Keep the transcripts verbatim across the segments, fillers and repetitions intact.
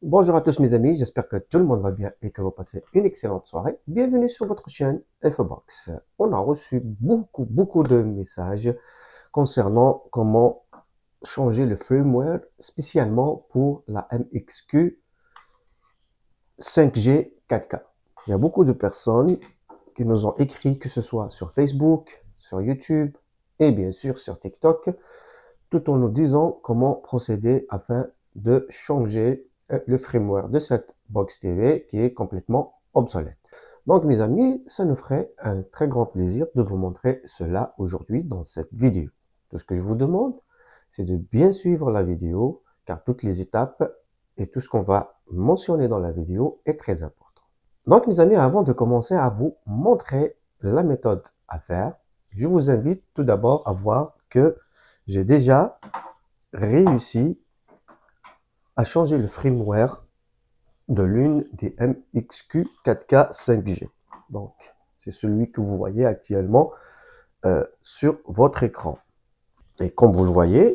Bonjour à tous mes amis, j'espère que tout le monde va bien et que vous passez une excellente soirée. Bienvenue sur votre chaîne Infobox. On a reçu beaucoup, beaucoup de messages concernant comment changer le firmware spécialement pour la M X Q cinq G quatre K. Il y a beaucoup de personnes qui nous ont écrit, que ce soit sur Facebook, sur YouTube et bien sûr sur TikTok, tout en nous disant comment procéder afin de changer le firmware de cette box T V qui est complètement obsolète. Donc mes amis, ça nous ferait un très grand plaisir de vous montrer cela aujourd'hui dans cette vidéo. Tout ce que je vous demande, c'est de bien suivre la vidéo car toutes les étapes et tout ce qu'on va mentionner dans la vidéo est très important. Donc mes amis, avant de commencer à vous montrer la méthode à faire, je vous invite tout d'abord à voir que j'ai déjà réussi à changer le firmware de l'une des M X Q quatre K cinq G. Donc, c'est celui que vous voyez actuellement euh, sur votre écran. Et comme vous le voyez,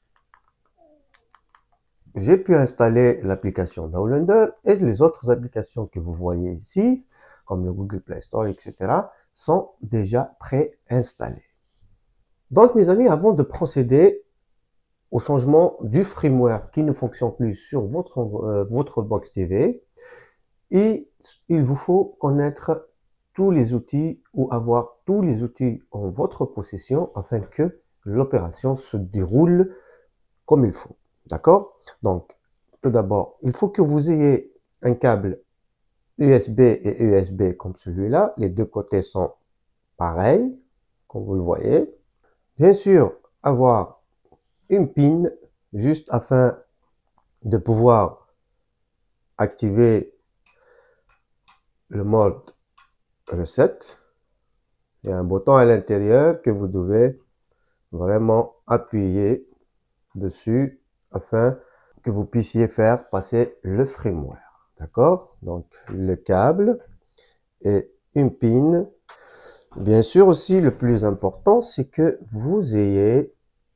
j'ai pu installer l'application Downloader et les autres applications que vous voyez ici, comme le Google Play Store, et cetera, sont déjà préinstallées. Donc, mes amis, avant de procéder au changement du firmware qui ne fonctionne plus sur votre, euh, votre box T V, et il vous faut connaître tous les outils ou avoir tous les outils en votre possession afin que l'opération se déroule comme il faut. D'accord? Donc, tout d'abord, il faut que vous ayez un câble U S B et U S B comme celui-là. Les deux côtés sont pareils, comme vous le voyez. Bien sûr, avoir une pin juste afin de pouvoir activer le mode reset. Il y a un bouton à l'intérieur que vous devez vraiment appuyer dessus afin que vous puissiez faire passer le firmware. D'accord? Donc le câble et une pin. Bien sûr aussi le plus important c'est que vous ayez,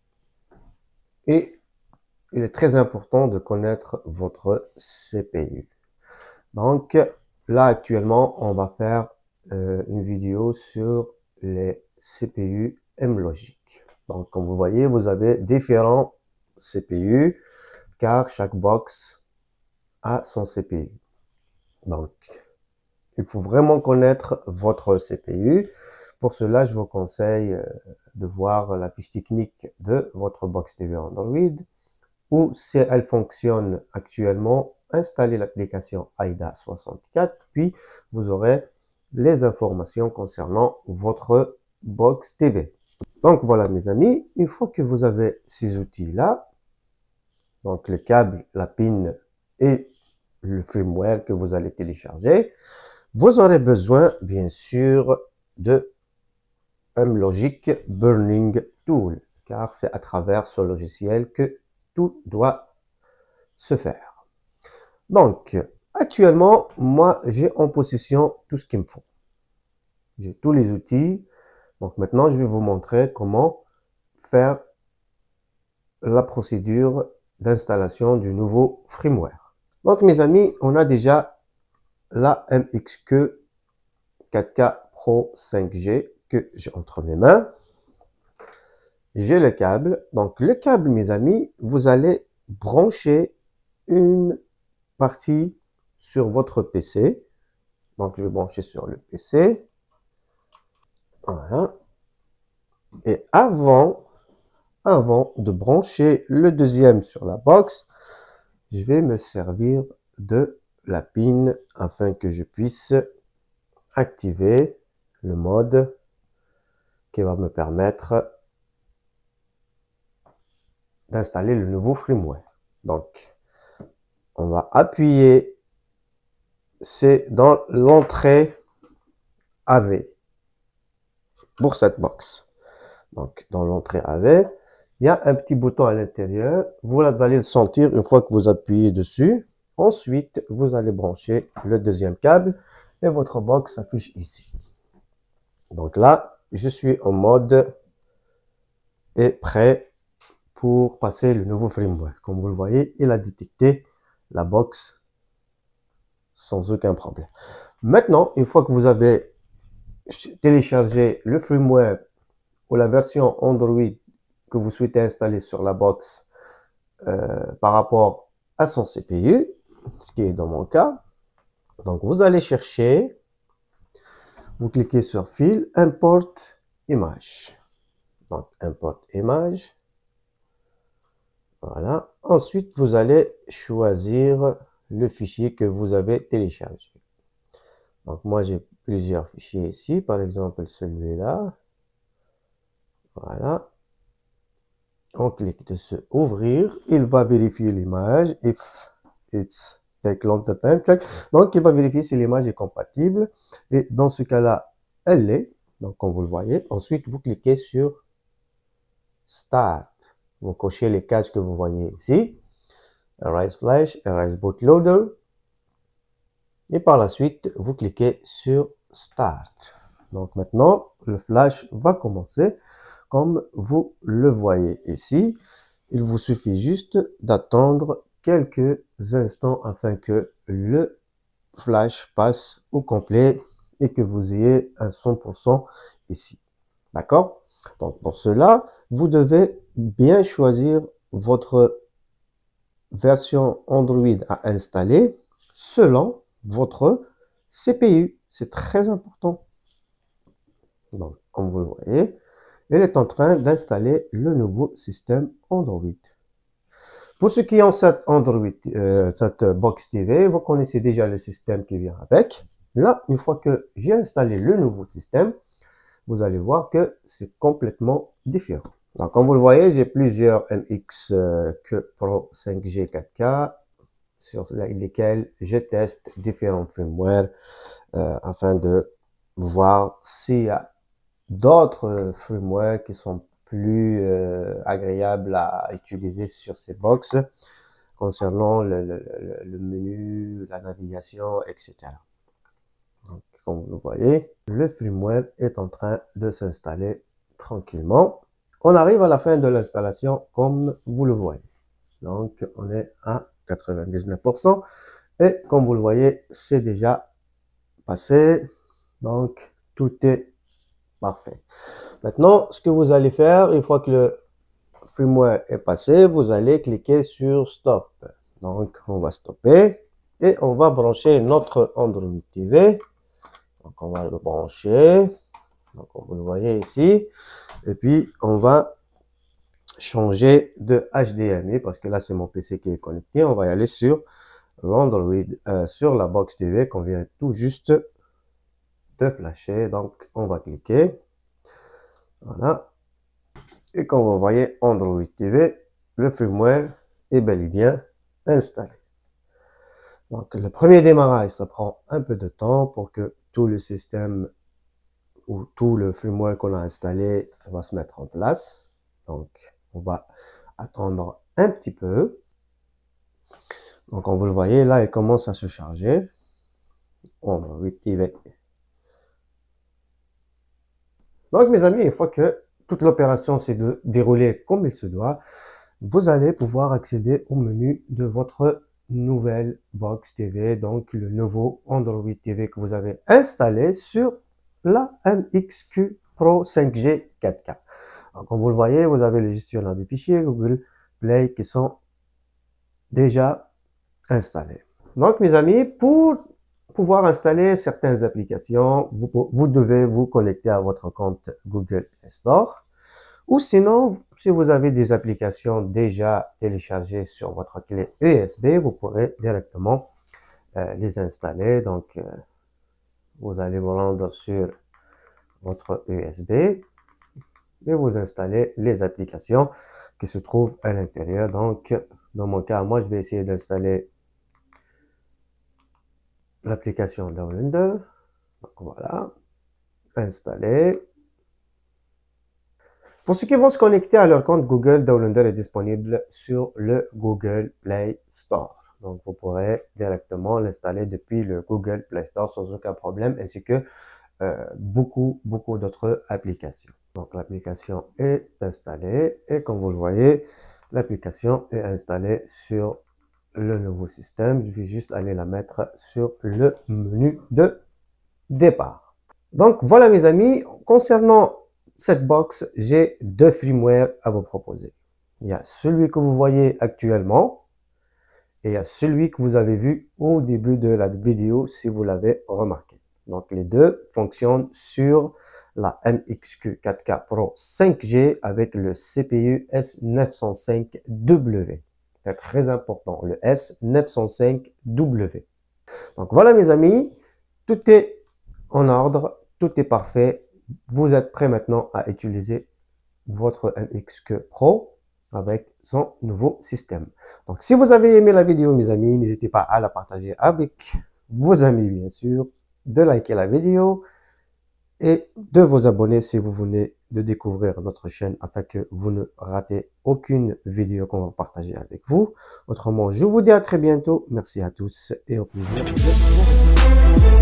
et il est très important de connaître votre C P U. Donc là actuellement on va faire euh, une vidéo sur les C P U M-Logic. Donc comme vous voyez, vous avez différents C P U car chaque box a son C P U. Donc il faut vraiment connaître votre C P U. Pour cela, je vous conseille de voir la fiche technique de votre box T V Android, ou si elle fonctionne actuellement, installez l'application A I D A soixante-quatre, puis vous aurez les informations concernant votre box T V. Donc voilà mes amis, une fois que vous avez ces outils-là, donc le câble, la pin et le firmware que vous allez télécharger, vous aurez besoin bien sûr de M-Logic Burn-in Tool, car c'est à travers ce logiciel que tout doit se faire. Donc, actuellement, moi, j'ai en possession tout ce qu'il me faut. J'ai tous les outils. Donc maintenant, je vais vous montrer comment faire la procédure d'installation du nouveau firmware. Donc, mes amis, on a déjà la M X Q quatre K Pro cinq G que j'ai entre mes mains. J'ai le câble. Donc, le câble, mes amis, vous allez brancher une partie sur votre P C. Donc, je vais brancher sur le P C. Voilà. Et avant, avant de brancher le deuxième sur la box, je vais me servir de la pin afin que je puisse activer le mode qui va me permettre d'installer le nouveau firmware. Donc, on va appuyer, c'est dans l'entrée A V pour cette box. Donc, dans l'entrée A V, il y a un petit bouton à l'intérieur. Vous allez le sentir une fois que vous appuyez dessus. Ensuite, vous allez brancher le deuxième câble et votre box s'affiche ici. Donc là, je suis en mode et prêt pour passer le nouveau firmware. Comme vous le voyez, il a détecté la box sans aucun problème. Maintenant, une fois que vous avez téléchargé le firmware ou la version Android que vous souhaitez installer sur la box euh, par rapport à son C P U, ce qui est dans mon cas, donc vous allez chercher, vous cliquez sur File, Import Image. Donc, Import Image. Voilà. Ensuite, vous allez choisir le fichier que vous avez téléchargé. Donc, moi, j'ai plusieurs fichiers ici. Par exemple, celui-là. Voilà. On clique dessus Ouvrir. Il va vérifier l'image. If it's take long time check. Donc, il va vérifier si l'image est compatible. Et dans ce cas-là, elle l'est. Donc, comme vous le voyez. Ensuite, vous cliquez sur Start. Vous cochez les cases que vous voyez ici. Erase Flash, Erase Bootloader. Et par la suite, vous cliquez sur Start. Donc maintenant, le flash va commencer comme vous le voyez ici. Il vous suffit juste d'attendre quelques instants afin que le flash passe au complet et que vous ayez un cent pour cent ici. D'accord? Donc pour cela, vous devez bien choisir votre version Android à installer selon votre C P U. C'est très important. Donc, comme vous le voyez, elle est en train d'installer le nouveau système Android. Pour ceux qui ont cette Android, euh, cette box T V, vous connaissez déjà le système qui vient avec. Là, une fois que j'ai installé le nouveau système, vous allez voir que c'est complètement différent. Donc, comme vous le voyez, j'ai plusieurs M X euh, Q Pro cinq G quatre K sur lesquels je teste différents firmware euh, afin de voir s'il y a d'autres firmware qui sont plus euh, agréables à utiliser sur ces box concernant le, le, le, le menu, la navigation, et cetera. Donc, comme vous le voyez, le firmware est en train de s'installer tranquillement. On arrive à la fin de l'installation comme vous le voyez. Donc, on est à quatre-vingt-dix-neuf pour cent. Et comme vous le voyez, c'est déjà passé. Donc, tout est parfait. Maintenant, ce que vous allez faire, une fois que le firmware est passé, vous allez cliquer sur Stop. Donc, on va stopper. Et on va brancher notre Android T V. Donc, on va le brancher. Donc, comme vous le voyez ici. Et puis, on va changer de H D M I parce que là, c'est mon P C qui est connecté. On va y aller sur l'Android, euh, sur la box T V qu'on vient tout juste de flasher. Donc, on va cliquer. Voilà. Et comme vous voyez, Android T V, le firmware est bel et bien installé. Donc, le premier démarrage, ça prend un peu de temps pour que tout le système ou tout le firmware qu'on a installé va se mettre en place. Donc, on va attendre un petit peu. Donc, comme vous le voyez, là, il commence à se charger. Android T V. Donc, mes amis, une fois que toute l'opération s'est déroulée comme il se doit, vous allez pouvoir accéder au menu de votre nouvelle box T V, donc le nouveau Android T V que vous avez installé sur la M X Q Pro cinq G quatre K. Donc, comme vous le voyez, vous avez le gestionnaire des fichiers Google Play qui sont déjà installés. Donc, mes amis, pour pouvoir installer certaines applications, vous, vous devez vous connecter à votre compte Google Play Store. Ou sinon, si vous avez des applications déjà téléchargées sur votre clé U S B, vous pourrez directement euh, les installer. Donc, euh, vous allez vous rendre sur votre U S B et vous installez les applications qui se trouvent à l'intérieur. Donc, dans mon cas, moi, je vais essayer d'installer l'application Downloader. Donc, voilà, installer. Pour ceux qui vont se connecter à leur compte Google, Downloader est disponible sur le Google Play Store. Donc, vous pourrez directement l'installer depuis le Google Play Store sans aucun problème, ainsi que euh, beaucoup, beaucoup d'autres applications. Donc, l'application est installée et comme vous le voyez, l'application est installée sur le nouveau système. Je vais juste aller la mettre sur le menu de départ. Donc voilà mes amis, concernant cette box, j'ai deux firmware à vous proposer. Il y a celui que vous voyez actuellement et il y a celui que vous avez vu au début de la vidéo si vous l'avez remarqué. Donc les deux fonctionnent sur la M X Q quatre K Pro cinq G avec le C P U S neuf cent cinq W. C'est très important, le S neuf cent cinq W. Donc voilà mes amis, tout est en ordre, tout est parfait. Vous êtes prêts maintenant à utiliser votre M X Q Pro avec son nouveau système. Donc si vous avez aimé la vidéo mes amis, n'hésitez pas à la partager avec vos amis bien sûr, de liker la vidéo et de vous abonner si vous venez de découvrir notre chaîne afin que vous ne ratez aucune vidéo qu'on va partager avec vous. Autrement, je vous dis à très bientôt. Merci à tous et au plaisir de vous retrouver.